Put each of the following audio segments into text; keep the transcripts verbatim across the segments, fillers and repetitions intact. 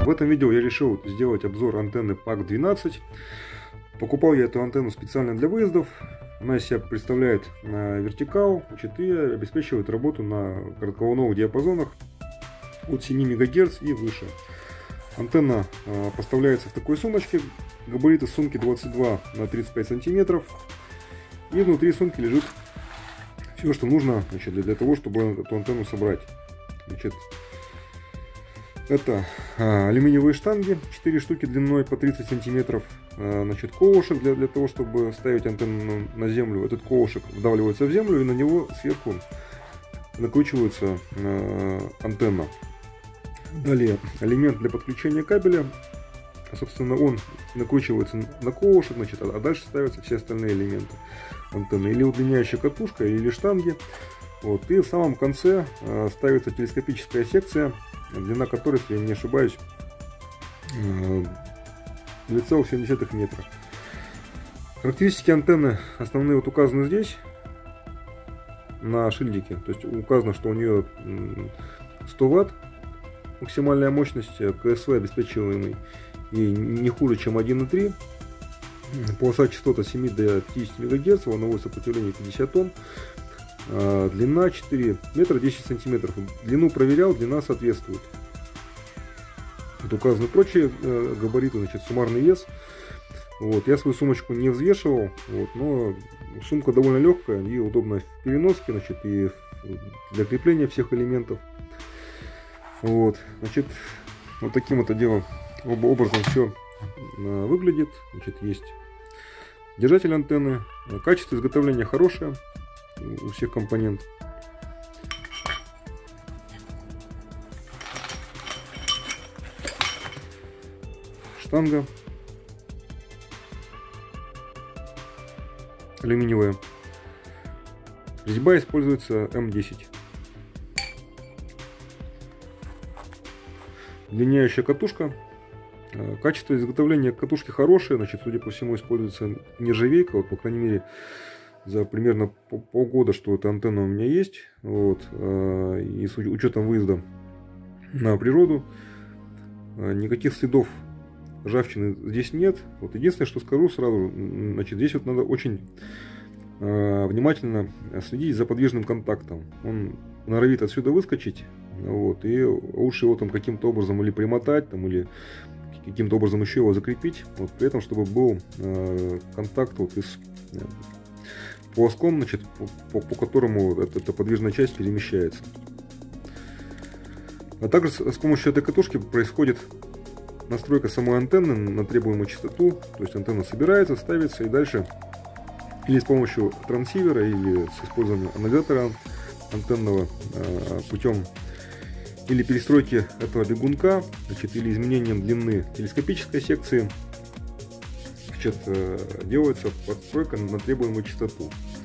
В этом видео я решил сделать обзор антенны пак двенадцать. Покупал я эту антенну специально для выездов. Она из себя представляет вертикал, значит, и обеспечивает работу на коротковолновых диапазонах от семи мегагерц и выше. Антенна поставляется в такой сумочке. Габариты сумки двадцать два на тридцать пять сантиметров. И внутри сумки лежит все, что нужно, значит, для того, чтобы эту антенну собрать. Значит, это а, алюминиевые штанги, четыре штуки длиной по тридцать сантиметров. А, значит, колышек для, для того, чтобы ставить антенну на землю. Этот колышек вдавливается в землю, и на него сверху накручивается а, антенна. Далее элемент для подключения кабеля. Собственно, он накручивается на колышек, значит, а дальше ставятся все остальные элементы антенны. Или удлиняющая катушка, или штанги. Вот. И в самом конце э, ставится телескопическая секция, длина которой, если я не ошибаюсь, э, две целых семь десятых метра. Характеристики антенны основные вот указаны здесь, на шильдике. То есть указано, что у нее сто ватт максимальная мощность, КСВ обеспечиваемый и не хуже, чем один и три. Полоса частот от семи до пятидесяти мегагерц, волновое сопротивление пятьдесят Ом. Длина четыре метра десять сантиметров. Длину проверял, длина соответствует. Тут указаны прочие габариты, значит, суммарный вес. Вот. Я свою сумочку не взвешивал, вот, но сумка довольно легкая и удобная в переноске, значит, и для крепления всех элементов. Вот, значит, вот таким вот делом, образом все выглядит. Значит, есть держатель антенны. Качество изготовления хорошее у всех компонентов. Штанга алюминиевая. Резьба используется эм десять. Удлиняющая катушка. Качество изготовления катушки хорошее, значит, судя по всему, используется нержавейка, вот, по крайней мере, за примерно полгода, что эта антенна у меня есть, вот, и с учетом выезда на природу, никаких следов ржавчины здесь нет. Вот, единственное, что скажу сразу, значит, здесь вот надо очень внимательно следить за подвижным контактом. Он норовит отсюда выскочить, вот, и лучше его там каким-то образом или примотать, там, или каким-то образом еще его закрепить, вот, при этом, чтобы был э, контакт вот из э, полоском, значит, по, по, по которому эта, эта подвижная часть перемещается. А также с, с помощью этой катушки происходит настройка самой антенны на требуемую частоту, то есть антенна собирается, ставится, и дальше или с помощью трансивера, или с использованием аннугатора антенного э, путем или перестройки этого бегунка, значит, или изменением длины телескопической секции, значит, делается подстройка на требуемую частоту.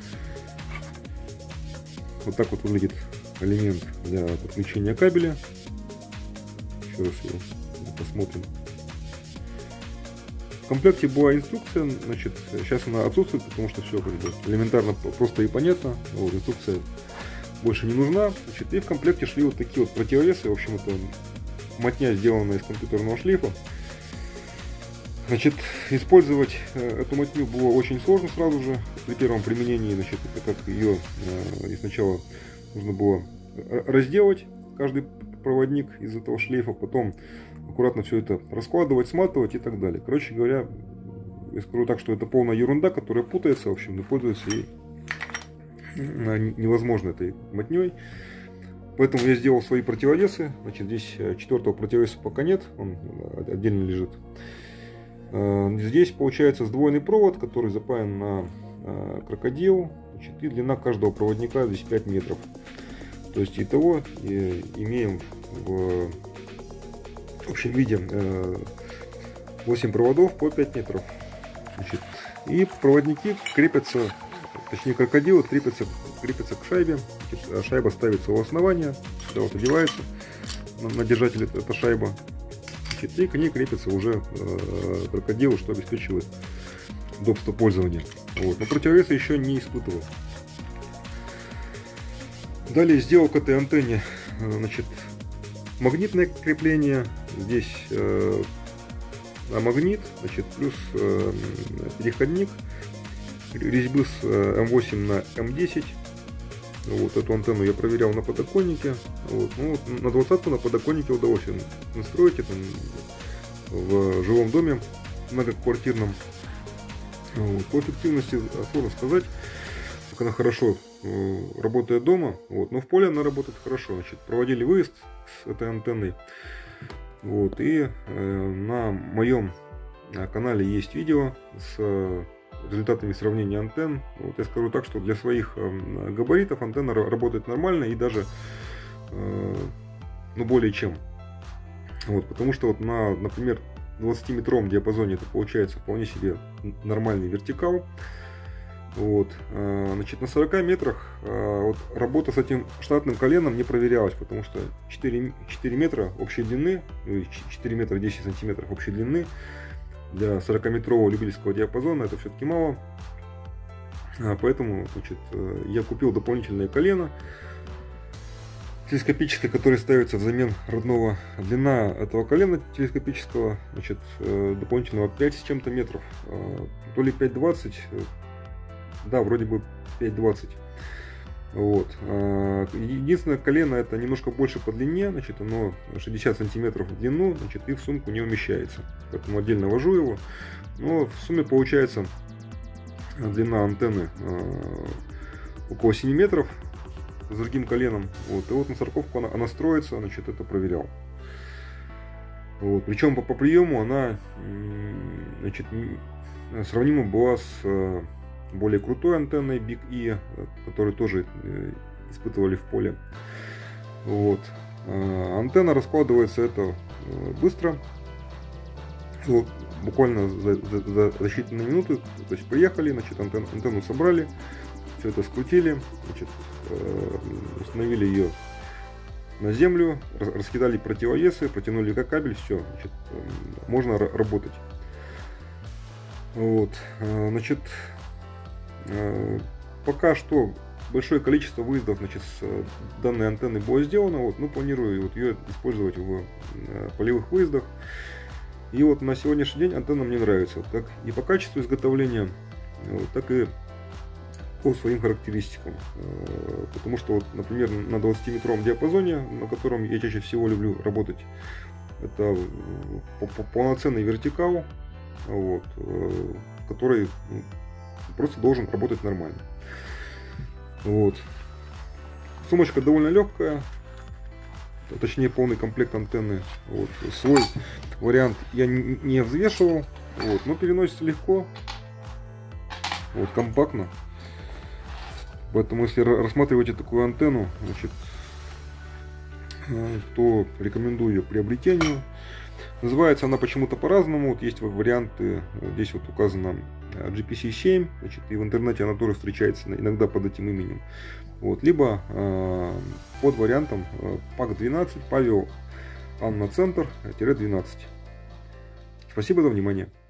Вот так вот выглядит элемент для подключения кабеля. Еще раз его посмотрим. В комплекте была инструкция, значит, сейчас она отсутствует, потому что все элементарно, просто и понятно. Вот, инструкция больше не нужна. Значит, и в комплекте шли вот такие вот противовесы. В общем, это мотня, сделанная из компьютерного шлейфа. Значит, использовать эту мотню было очень сложно сразу же при первом применении. Значит, это как ее и сначала нужно было разделать каждый проводник из этого шлейфа, потом аккуратно все это раскладывать, сматывать и так далее. Короче говоря, я скажу так, что это полная ерунда, которая путается, в общем, и пользуется ей невозможно этой мотней. Поэтому я сделал свои противовесы. Значит, здесь четвертого противовеса пока нет, он отдельно лежит. Здесь получается сдвоенный провод, который запаян на крокодил. Значит, и длина каждого проводника здесь пять метров. То есть итого имеем в общем виде восемь проводов по пять метров. Значит, и проводники крепятся, точнее крокодилы крепятся, крепятся к шайбе. Значит, шайба ставится у основания, сюда вот одевается на, на держатель эта шайба. Значит, и к ней крепятся уже э, крокодилы, что обеспечивает удобство пользования. Вот. Но противовеса еще не испытывал. Далее сделал к этой антенне, значит, магнитное крепление. Здесь э, магнит, значит, плюс э, переходник резьбы с э, эм восемь на эм десять. Вот эту антенну я проверял на подоконнике. Вот. Ну, вот на двадцатку на подоконнике удалось настроить это в жилом доме многоквартирном. Вот. По эффективности сложно сказать, как она хорошо э, работает дома. Вот. Но в поле она работает хорошо. Значит, проводили выезд с этой антенной. Вот. И э, на моем канале есть видео с результатами сравнения антенн. Вот я скажу так, что для своих э, габаритов антенна работает нормально и даже э, ну, более чем. Вот, потому что вот на, например, двадцатиметровом диапазоне это получается вполне себе нормальный вертикал. Вот, э, значит, на сорока метрах э, вот, работа с этим штатным коленом не проверялась, потому что четыре, четыре метра общей длины, четыре метра десять сантиметров общей длины для сорокаметрового любительского диапазона это все-таки мало. Поэтому, значит, я купил дополнительное колено телескопическое, которое ставится взамен родного. Длина этого колена телескопического, значит, дополнительного пять с чем-то метров. То ли пять двадцать, да, вроде бы пять двадцать. Вот. Единственное, колено это немножко больше по длине, значит, оно шестьдесят сантиметров в длину, значит, и в сумку не умещается. Поэтому отдельно вожу его. Но в сумме получается длина антенны около семи метров с другим коленом. Вот. И вот на сороковку она, она строится, значит, это проверял. Вот. Причем по, по приему она, значит, сравнима была с более крутой антенной Big E, которую тоже испытывали в поле. Вот. Антенна раскладывается это быстро, вот, буквально за, за, за считанные минуты. То есть приехали, значит, антенну, антенну собрали, все это скрутили, значит, установили ее на землю, раскидали противовесы, протянули как кабель, все, значит, можно работать. Вот, значит, пока что большое количество выездов, значит, с данной антенны было сделано. Вот, ну, планирую вот ее использовать в полевых выездах. И вот на сегодняшний день антенна мне нравится, как и по качеству изготовления, вот, так и по своим характеристикам. Потому что, вот, например, на двадцатиметровом диапазоне, на котором я чаще всего люблю работать, это полноценный вертикал, вот, который просто должен работать нормально. Вот. Сумочка довольно легкая, точнее полный комплект антенны. Вот. Свой вариант я не взвешивал, вот, но переносится легко, вот, компактно. Поэтому если рассматриваете такую антенну, значит, то рекомендую ее к приобретению. Называется она почему-то по-разному. Вот есть варианты, здесь вот указано джи пи си семь, значит, и в интернете она тоже встречается иногда под этим именем. Вот, либо э, под вариантом э, пак двенадцать, Павел Анна Центр двенадцать. Спасибо за внимание.